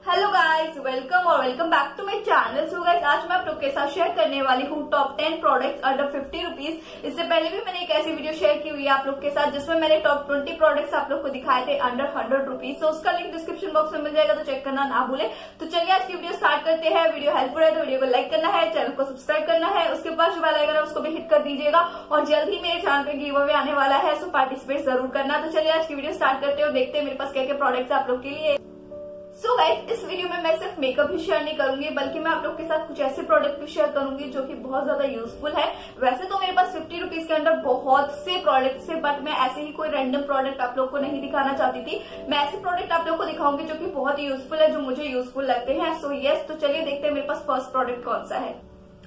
Hello guys, welcome और welcome back to my channel. So guys, आज मैं आप लोग के साथ शेयर करने वाली हूँ टॉप 10 प्रोडक्ट्स अंडर 50 रुपीज। इससे पहले भी मैंने एक ऐसी वीडियो शेयर की हुई है आप लोग के साथ जिसमें मैंने टॉप 20 प्रोडक्ट्स आप लोग को दिखाए थे अंडर 100 रुपीज। तो उसका लिंक डिस्क्रिप्शन बॉक्स में मिल जाएगा, तो चेक करना ना भूले। तो चलिए आज की वीडियो स्टार्ट करते हैं। वीडियो हेल्पफुल है तो वीडियो को लाइक करना है, चैनल को सब्सक्राइब करना है, उसके पास जो बेल आइकन है उसको भी हिट कर दीजिएगा और जल्द ही मेरे चैनल पे गिव अवे आने वाला है, सो पार्टिसिपेट जरूर करना। तो चलिए आज की वीडियो स्टार्ट करते हैं और देखते हैं मेरे पास क्या क्या प्रोडक्ट्स है आप लोग के लिए। सो गाइस, इस वीडियो में मैं सिर्फ मेकअप ही शेयर नहीं करूंगी, बल्कि मैं आप लोग के साथ कुछ ऐसे प्रोडक्ट भी शेयर करूंगी जो कि बहुत ज्यादा यूजफुल है। वैसे तो मेरे पास 50 रुपीज के अंदर बहुत से प्रोडक्ट्स है, बट मैं ऐसे ही कोई रैंडम प्रोडक्ट आप लोग को नहीं दिखाना चाहती थी। मैं ऐसे प्रोडक्ट आप लोग को दिखाऊंगी जो कि बहुत यूजफुल है, जो मुझे यूजफुल लगते हैं। सो यस, तो चलिए देखते हैं मेरे पास फर्स्ट प्रोडक्ट कौन सा है।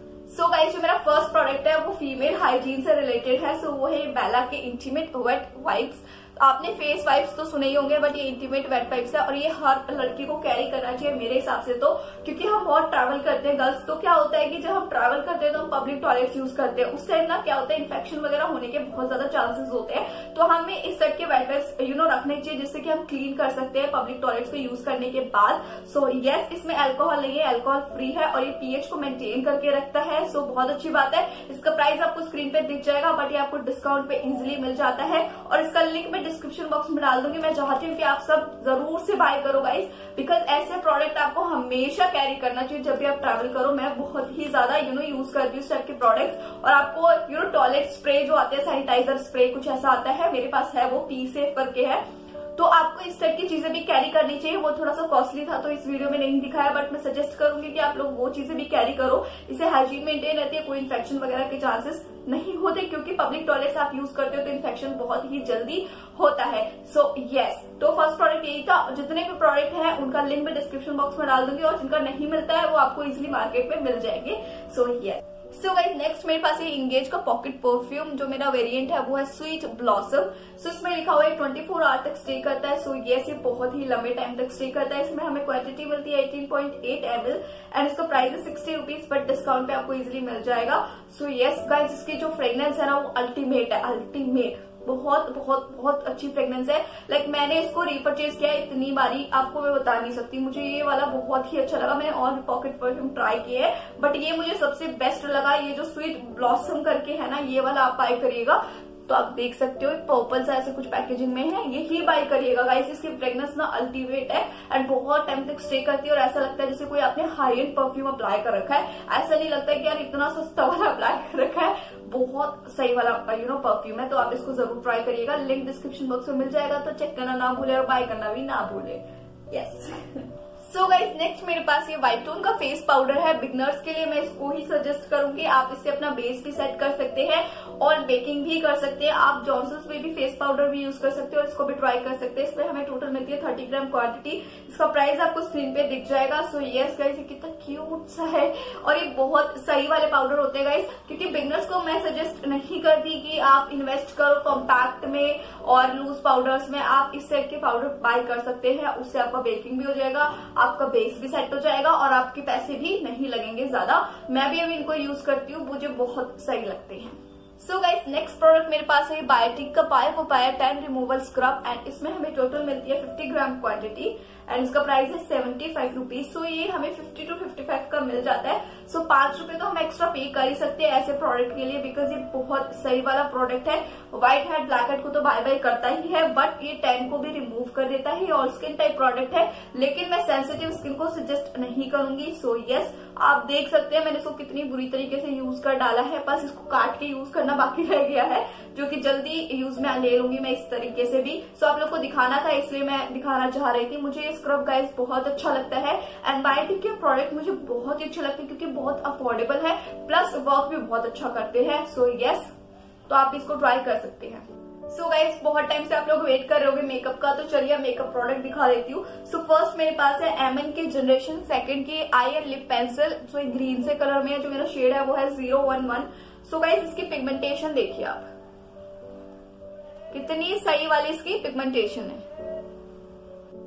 सो गाइस, जो मेरा फर्स्ट प्रोडक्ट है वो फीमेल हाइजीन से रिलेटेड है। सो वो है बेला के इंटीमेट वेट वाइप्स। आपने फेस वाइप्स तो सुने ही होंगे, बट ये इंटीमेट वेट वाइप्स है और ये हर लड़की को कैरी करना चाहिए मेरे हिसाब से। तो क्योंकि हम बहुत ट्रैवल करते हैं गर्ल्स, तो क्या होता है कि जब हम ट्रैवल करते हैं तो हम पब्लिक टॉयलेट्स यूज करते हैं। उस टाइम ना क्या होता है, इन्फेक्शन वगैरह होने के बहुत ज्यादा चांसेस होते हैं। तो हमें इस टाइप के वेट वाइप्स रखने चाहिए जिससे कि हम क्लीन कर सकते हैं पब्लिक टॉयलेट्स को यूज करने के बाद। सो यस, इसमें अल्कोहल नहीं है, अल्कोहल फ्री है और ये पीएच को मेंटेन करके रखता है। सो बहुत अच्छी बात है। इसका प्राइस आपको स्क्रीन पे दिख जाएगा, बट ये आपको डिस्काउंट पे इजिली मिल जाता है और इसका लिंक मैं डिस्क्रिप्शन बॉक्स में डाल दूंगी। मैं चाहती हूँ कि आप सब जरूर से बाय करो गाइस, बिकॉज ऐसे प्रोडक्ट आपको हमेशा कैरी करना चाहिए जब भी आप ट्रैवल करो। मैं बहुत ही ज्यादा यूज करती हूँ इस टाइप के प्रोडक्ट्स। और आपको टॉयलेट स्प्रे जो आते हैं, सैनिटाइजर स्प्रे कुछ ऐसा आता है, मेरे पास है, वो पी सेफ करके है। तो आपको इस टाइप की चीजें भी कैरी करनी चाहिए। वो थोड़ा सा कॉस्टली था तो इस वीडियो में नहीं दिखाया, बट मैं सजेस्ट करूंगी कि आप लोग वो चीजें भी कैरी करो। इससे हाइजीन मेंटेन रहती है, कोई इन्फेक्शन वगैरह के चांसेस नहीं होते, क्योंकि पब्लिक टॉयलेट्स आप यूज करते हो तो इन्फेक्शन बहुत ही जल्दी होता है। सो यस, तो फर्स्ट प्रोडक्ट यही था। जितने भी प्रोडक्ट है उनका लिंक मैं डिस्क्रिप्शन बॉक्स में डाल दूंगी और जिनका नहीं मिलता है वो आपको इजिली मार्केट में मिल जाएंगे। So yes. So guys, next मेरे पास ये इंगेज का पॉकेट परफ्यूम, जो मेरा वेरिएंट है वो है स्वीट ब्लॉसम। सो इसमें लिखा हुआ है 24 आवर तक स्टे करता है। सो यस, ये बहुत ही लंबे टाइम तक स्टे करता है। इसमें हमें क्वांटिटी मिलती है 18.8 ml एंड इसका प्राइस है 60 रुपीज, बट डिस्काउंट पे आपको इजिली मिल जाएगा। सो यस गाइस, इसकी जो फ्रेग्रेंस है ना वो अल्टीमेट है, अल्टीमेट। बहुत बहुत बहुत अच्छी फ्रेग्रेंस है। लाइक मैंने इसको रीपरचेज किया है इतनी बारी, आपको मैं बता नहीं सकती। मुझे ये वाला बहुत ही अच्छा लगा। मैंने और भी पॉकेट परफ्यूम ट्राई किए हैं, बट ये मुझे सबसे बेस्ट लगा। ये जो स्वीट ब्लॉसम करके है ना, ये वाला आप बाय करिएगा। तो आप देख सकते हो पर्पल सा ऐसे कुछ पैकेजिंग में है, यही बाय करिएगा गाइस। इसकी फ्रेग्रेंस ना अल्टीमेट है एंड बहुत टाइम तक स्टे करती है और ऐसा लगता है जैसे कोई आपने हाई एंड परफ्यूम अप्लाई कर रखा है। ऐसा नहीं लगता है कि यार इतना सस्ता वाला अप्लाई कर रखा है, बहुत सही वाला परफ्यूम है। तो आप इसको जरूर ट्राई करिएगा, लिंक डिस्क्रिप्शन बॉक्स में मिल जाएगा। तो चेक करना ना भूले और बाय करना भी ना भूले। यस। सो गाइस, नेक्स्ट मेरे पास ये व्हाइट टोन का फेस पाउडर है। बिगनर्स के लिए मैं इसको ही सजेस्ट करूंगी। आप इससे अपना बेस भी सेट कर सकते हैं और बेकिंग भी कर सकते हैं। आप जॉनसन्स बेबी फेस पाउडर भी यूज कर सकते हैं और इसको भी ट्राई कर सकते हैं। इसमें हमें टोटल मिलती है 30 ग्राम क्वांटिटी। इसका प्राइस आपको स्क्रीन पे दिख जाएगा। सो यस गाइस, ये कितना क्यूट सा है और ये बहुत सही वाले पाउडर होते हैं गाइस, क्योंकि बिगनर्स को मैं सजेस्ट नहीं करती कि आप इन्वेस्ट करो कॉम्पैक्ट में और लूज पाउडर्स में। आप इस टाइप के पाउडर बाय कर सकते हैं, उससे आपका बेकिंग भी हो जाएगा, आपका बेस भी सेट हो जाएगा और आपके पैसे भी नहीं लगेंगे ज्यादा। मैं भी अभी इनको यूज करती हूँ, मुझे बहुत सही लगते हैं। सो गाइस, नेक्स्ट प्रोडक्ट मेरे पास है बायोटिक का पाया papaya tan removal scrub and इसमें हमें टोटल मिलती है 50 ग्राम क्वांटिटी एंड इसका प्राइस है 75 रुपीज। सो ये हमें 50 to 55 का मिल जाता है। सो 5 रुपए तो हम एक्स्ट्रा पे कर ही सकते हैं ऐसे प्रोडक्ट के लिए, बिकॉज ये बहुत सही वाला प्रोडक्ट है। व्हाइट हेड ब्लैक हेड को तो बाय बाय करता ही है, बट ये टैन को भी रिमूव कर देता है। ऑल स्किन टाइप प्रोडक्ट है, लेकिन मैं सेंसिटिव स्किन को सजेस्ट नहीं करूंगी। सो यस, आप देख सकते हैं मैंने इसको कितनी बुरी तरीके से यूज कर डाला है। बस इसको काट के यूज करना बाकी रह गया है, जो कि जल्दी यूज में ले लूंगी मैं इस तरीके से भी। सो आप लोग को दिखाना था, इसलिए मैं दिखाना चाह रही थी। मुझे ये स्क्रब गाइस बहुत अच्छा लगता है एंड बायोटिक के प्रोडक्ट मुझे बहुत ही अच्छे लगते हैं क्योंकि बहुत अफोर्डेबल है, प्लस वर्क भी बहुत अच्छा करते हैं। सो यस, तो आप इसको ट्राई कर सकते हैं। सो गाइस, बहुत टाइम से आप लोग वेट कर रहे होगे मेकअप का, तो चलिए मेकअप प्रोडक्ट दिखा देती हूँ। सो फर्स्ट मेरे पास है एमएन के जनरेशन सेकंड की eye and lip pencil. So green से कलर में है, जो मेरा शेड है वो है 011। सो गाइस, इसकी पिगमेंटेशन देखिए आप, कितनी सही वाली इसकी पिगमेंटेशन है।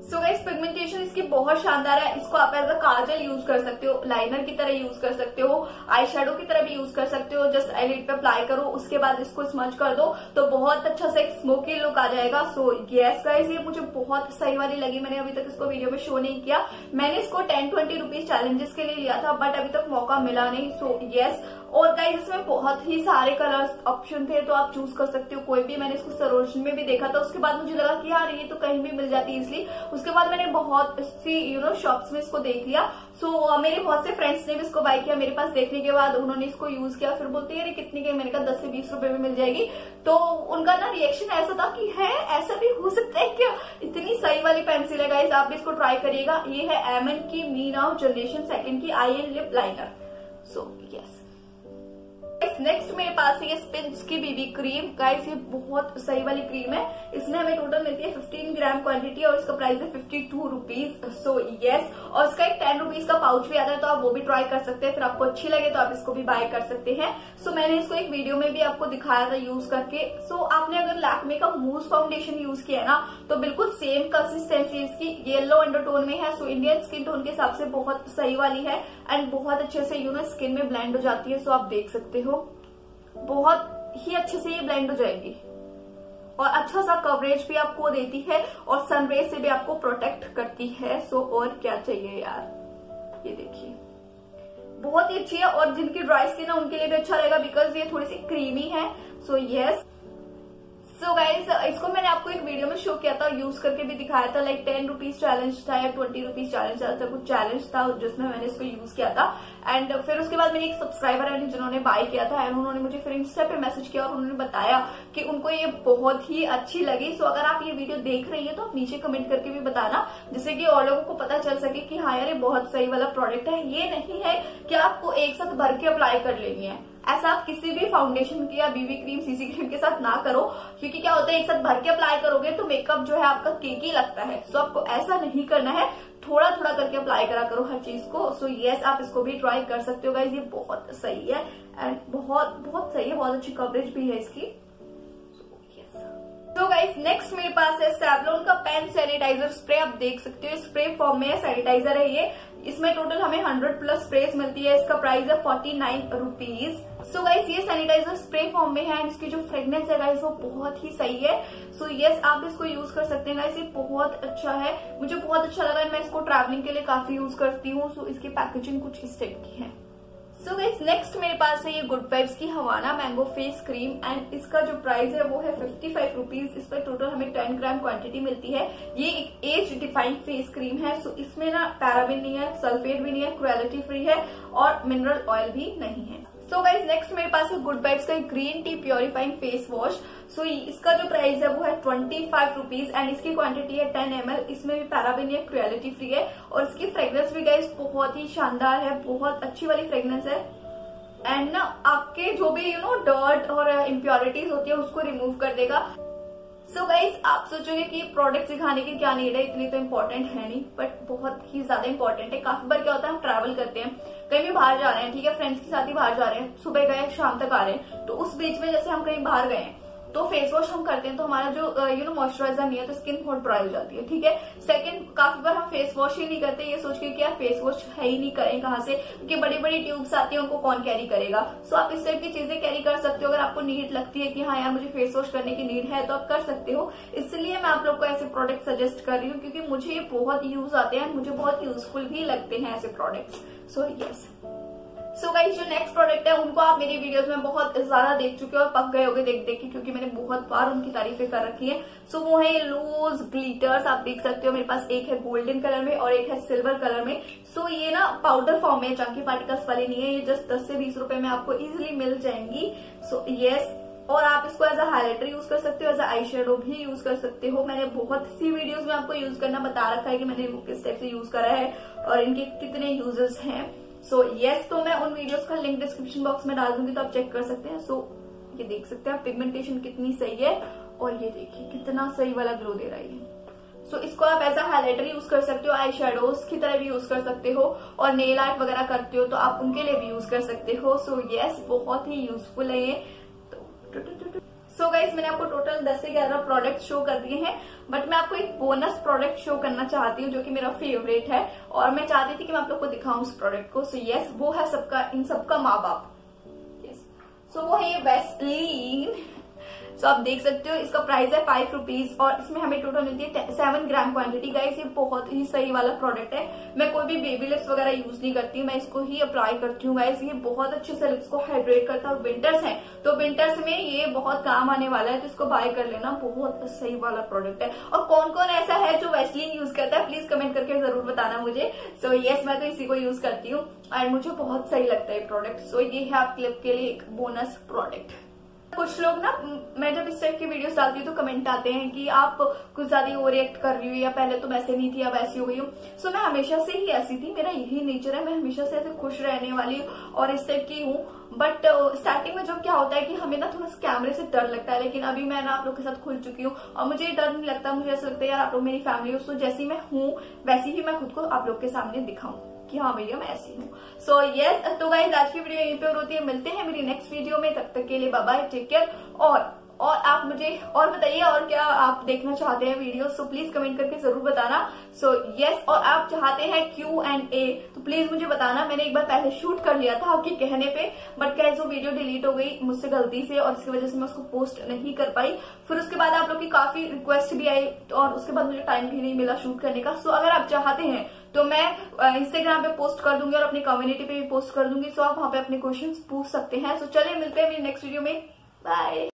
सो गाइस पिगमेंटेशन इसकी बहुत शानदार है। इसको आप एज अ काजल यूज कर सकते हो, लाइनर की तरह यूज कर सकते हो, आई शेडो की तरह भी यूज कर सकते हो। जस्ट आईलिड पे अप्लाई करो, उसके बाद इसको स्मज कर दो तो बहुत अच्छा सा एक स्मोकी लुक आ जाएगा। सो यस गाइस, ये मुझे बहुत सही वाली लगी। मैंने अभी तक इसको वीडियो में शो नहीं किया। मैंने इसको 10-20 रुपीज चैलेंजेस के लिए लिया था, बट अभी तक मौका मिला नहीं। सो यस, और गाइस इसमें बहुत ही सारे कलर्स ऑप्शन थे, तो आप चूज कर सकते हो कोई भी। मैंने इसको सरोजनी में भी देखा था, उसके बाद मुझे लगा कि यार ये तो कहीं भी मिल जाती है इजिली। उसके बाद मैंने बहुत सी शॉप्स में इसको देख लिया। सो मेरे बहुत से फ्रेंड्स ने भी इसको बाय किया। मेरे पास देखने के बाद उन्होंने इसको यूज किया, फिर बोलते हैं कितनी की? मैंने कहा 10 से 20 रुपए में मिल जाएगी। तो उनका ना रिएक्शन ऐसा था कि है ऐसा भी हो सकता है क्या? इतनी सही वाली पेंसिल है गाइस, आप भी इसको ट्राई करिएगा। ये है एमएन की मी नाउ जनरेशन 2 की eye and lip liner. So yes, next मेरे पास है ये स्पिंच की बीबी क्रीम। गाइस ये बहुत सही वाली क्रीम है। इसमें हमें टोटल मिलती है 15 ग्राम क्वांटिटी और इसका प्राइस है 52 रुपीज। सो यस, और इसका एक 10 रुपीज का पाउच भी आता है, तो आप वो भी ट्राई कर सकते हैं। फिर आपको अच्छी लगे तो आप इसको भी बाय कर सकते हैं। सो मैंने इसको एक वीडियो में भी आपको दिखाया था यूज करके। सो आपने अगर लैक्मे का मूस फाउंडेशन यूज किया ना तो बिल्कुल सेम कंसिस्टेंसी इसकी येलो अंडरटोन में है। सो इंडियन स्किन टोन के हिसाब से बहुत सही वाली है एंड बहुत अच्छे से स्किन में ब्लेंड हो जाती है। सो आप देख सकते हो बहुत ही अच्छे से ये ब्लेंड हो जाएगी और अच्छा सा कवरेज भी आपको देती है और सनरे से भी आपको प्रोटेक्ट करती है। सो और क्या चाहिए यार, ये देखिए बहुत ही अच्छी है। और जिनकी ड्राई स्किन है उनके लिए भी अच्छा रहेगा बिकॉज ये थोड़ी सी क्रीमी है। सो यस, सो गाइस इसको मैंने आपको एक वीडियो में शो किया था, यूज करके भी दिखाया था। लाइक 10 रुपीज चैलेंज था या 20 रुपीज चैलेंज था, कुछ चैलेंज था जिसमें मैंने इसको यूज किया था। एंड फिर उसके बाद मेरी एक सब्सक्राइबर है जिन्होंने बाय किया था एंड उन्होंने मुझे फिर इंस्टा पे मैसेज किया और उन्होंने बताया कि उनको ये बहुत ही अच्छी लगी। सो अगर आप ये वीडियो देख रही है तो आप नीचे कमेंट करके भी बताना, जिससे कि और लोगों को पता चल सके कि हाँ यार ये बहुत सही वाला प्रोडक्ट है। ये नहीं है कि आपको एक साथ भर के अप्लाई कर लेनी है। ऐसा आप किसी भी फाउंडेशन की या बीबी क्रीम सीसी क्रीम के साथ ना करो, क्योंकि क्या होता है एक साथ भर के अप्लाई करोगे तो मेकअप जो है आपका केकी लगता है। सो आपको ऐसा नहीं करना है, थोड़ा थोड़ा करके अप्लाई करा करो हर चीज को। सो यस, आप इसको भी ट्राई कर सकते हो गाइज, ये बहुत सही है एंड बहुत बहुत सही है, बहुत अच्छी कवरेज भी है इसकी। तो गाइस नेक्स्ट मेरे पास है सैवलॉन का पेन सैनिटाइजर स्प्रे। आप देख सकते हो स्प्रे फॉर्म में है, सैनिटाइजर है ये। इसमें टोटल हमें 100+ स्प्रेज मिलती है। इसका प्राइस है 49 रुपीज। सो गाइस ये सैनिटाइजर स्प्रे फॉर्म में है एंड इसकी जो फ्रेग्रेंस है गाइस वो बहुत ही सही है। सो यस, आप इसको यूज कर सकते हैं गाइस, ये बहुत अच्छा है, मुझे बहुत अच्छा लगा। मैं इसको ट्रैवलिंग के लिए काफी यूज करती हूँ। सो इसकी पैकेजिंग कुछ इस टाइप की है। सो गाइस नेक्स्ट मेरे पास है ये गुड वाइब्स की Havana mango face cream and इसका जो प्राइस है वो है 55 रुपीज। इस पर टोटल हमें 10 ग्राम क्वांटिटी मिलती है। ये एक एज डिफाइंड फेस क्रीम है। सो इसमें ना पैराबिन नहीं है, सल्फेट भी नहीं है, क्रुएलिटी फ्री है और मिनरल ऑयल भी नहीं है। सो गाइस नेक्स्ट मेरे पास है गुड वाइब्स का green tea purifying face wash. So इसका जो प्राइस है वो है 25 रुपीज एंड इसकी क्वांटिटी है 10 ml। इसमें भी पैराबिन है, क्रुएलिटी फ्री है और इसकी फ्रेग्रेंस भी गाइस बहुत ही शानदार है, बहुत अच्छी वाली फ्रेग्रेंस है एंड ना आपके जो भी डर्ट और इम्प्योरिटीज होती है उसको रिमूव कर देगा। सो गाइस आप सोचोगे कि प्रोडक्ट दिखाने की क्या नीड है, इतनी तो इम्पोर्टेंट है नहीं, बट बहुत ही ज्यादा इम्पोर्टेंट है। काफी बार क्या होता है हम ट्रैवल करते हैं, कहीं भी बाहर जा रहे हैं, ठीक है, फ्रेंड्स के साथ ही बाहर जा रहे हैं, सुबह गए शाम तक आ रहे हैं, तो उस बीच में जैसे हम कहीं बाहर गए हैं तो फेस वॉश हम करते हैं तो हमारा जो मॉइस्चराइजर नहीं है तो स्किन बहुत ड्राई हो जाती है, ठीक है। सेकंड, काफी बार हम फेस वॉश ही नहीं करते, ये सोच के कि यार फेस वॉश है ही नहीं, करें कहाँ से, क्योंकि बड़ी बड़ी ट्यूब्स आती है, उनको कौन कैरी करेगा। सो आप इस टाइप की चीजें कैरी कर सकते हो। अगर आपको नीड लगती है कि हाँ यार मुझे फेस वॉश करने की नीड है तो आप कर सकते हो। इसलिए मैं आप लोग को ऐसे प्रोडक्ट सजेस्ट कर रही हूँ क्योंकि मुझे ये बहुत यूज आते हैं, मुझे बहुत यूजफुल भी लगते हैं ऐसे products. So yes, so guys जो नेक्स्ट प्रोडक्ट है उनको आप मेरी वीडियोस में बहुत ज्यादा देख चुके हो और पक गए होगे देख देख के, क्योंकि मैंने बहुत बार उनकी तारीफें कर रखी है। सो वो है ये लूज ग्लिटर्स। आप देख सकते हो मेरे पास एक है गोल्डन कलर में और एक है सिल्वर कलर में। सो ये ना पाउडर फॉर्म में, चंकी पार्टिकल्स वाली नहीं है, ये जस्ट 10 से 20 रुपए में आपको इजिली मिल जाएंगी। सो यस, और आप इसको एज अ हाइलाइटर यूज कर सकते हो, एज अ आई शेडो भी यूज कर सकते हो। मैंने बहुत सी वीडियोस में आपको यूज करना बता रखा है कि मैंने इनको किस टाइप से यूज करा है और इनके कितने यूजेस हैं। सो यस, तो मैं उन वीडियोस का लिंक डिस्क्रिप्शन बॉक्स में डाल दूंगी तो आप चेक कर सकते हैं। सो ये देख सकते हैं आप पिगमेंटेशन कितनी सही है और ये देखिए कितना सही वाला ग्लो दे रहा है। सो इसको आप एज अ हाइलाइटर यूज कर सकते हो, आई शेडोज की तरह भी यूज कर सकते हो और नेल आर्ट वगैरह करते हो तो आप उनके लिए भी यूज कर सकते हो। सो यस, बहुत ही यूजफुल है ये। सो गाइस मैंने आपको टोटल 10 से 11 प्रोडक्ट शो कर दिए हैं, बट मैं आपको एक बोनस प्रोडक्ट शो करना चाहती हूँ जो कि मेरा फेवरेट है और मैं चाहती थी कि मैं आप लोग को दिखाऊं उस प्रोडक्ट को। सो यस, वो है सबका इन सबका माँ बाप। यस, सो वो है ये वैसलीन। सो आप देख सकते हो इसका प्राइस है 5 रुपीज और इसमें हमें टोटल मिलती है 7 ग्राम क्वांटिटी। गाइस ये बहुत ही सही वाला प्रोडक्ट है। मैं कोई भी बेबी लिप्स वगैरह यूज नहीं करती, मैं इसको ही अप्लाई करती हूँ। गाइस ये बहुत अच्छे से लिप्स को हाइड्रेट करता है और विंटर्स है तो विंटर्स में ये बहुत काम आने वाला है, तो इसको बाय कर लेना, बहुत सही वाला प्रोडक्ट है। और कौन कौन ऐसा है जो वैसलीन यूज करता है प्लीज कमेंट करके जरूर बताना मुझे। सो यस, मैं तो इसी को यूज करती हूँ एंड मुझे बहुत सही लगता है प्रोडक्ट। सो ये है आपके लिप के लिए एक बोनस प्रोडक्ट। कुछ लोग ना, मैं जब इस टाइप की वीडियोस डालती हूँ तो कमेंट आते हैं कि आप कुछ ज्यादा ओवर रिएक्ट कर रही हो या पहले तुम ऐसे नहीं थी अब ऐसी हो गई हो। सो मैं हमेशा से ही ऐसी थी, मेरा यही नेचर है, मैं हमेशा से ऐसे खुश रहने वाली और इस टाइप की हूँ। बट स्टार्टिंग में जब क्या होता है कि हमें ना थोड़ा कैमरे से डर लगता है, लेकिन अभी मैं ना आप लोग के साथ खुल चुकी हूँ और मुझे डर नहीं लगता। मुझे ऐसा लगता है यार आप लोग मेरी फैमिली हो, सो जैसी मैं हूँ वैसी ही मैं खुद को आप लोग के सामने दिखाऊं कि हाँ भैया मैं ऐसी हूँ। सो यस, तो गाइस आज की वीडियो यहीं पे होती है, मिलते हैं मेरी नेक्स्ट वीडियो में, तब तक के लिए बाय बाय, टेक केयर। और आप मुझे और बताइए और क्या आप देखना चाहते हैं वीडियो, सो प्लीज कमेंट करके जरूर बताना। सो यस, और आप चाहते हैं Q&A तो प्लीज मुझे बताना। मैंने एक बार पहले शूट कर लिया था आपके कहने पे, बट क्या वो वीडियो डिलीट हो गई मुझसे गलती से और इसकी वजह से मैं उसको पोस्ट नहीं कर पाई। फिर उसके बाद आप लोग की काफी रिक्वेस्ट भी आई और उसके बाद मुझे टाइम भी नहीं मिला शूट करने का। सो अगर आप चाहते हैं तो मैं इंस्टाग्राम पे पोस्ट कर दूंगी और अपनी कम्युनिटी पे भी पोस्ट कर दूंगी। सो आप वहां पे अपने क्वेश्चंस पूछ सकते हैं। सो चलिए मिलते हैं मेरी नेक्स्ट वीडियो में, बाय।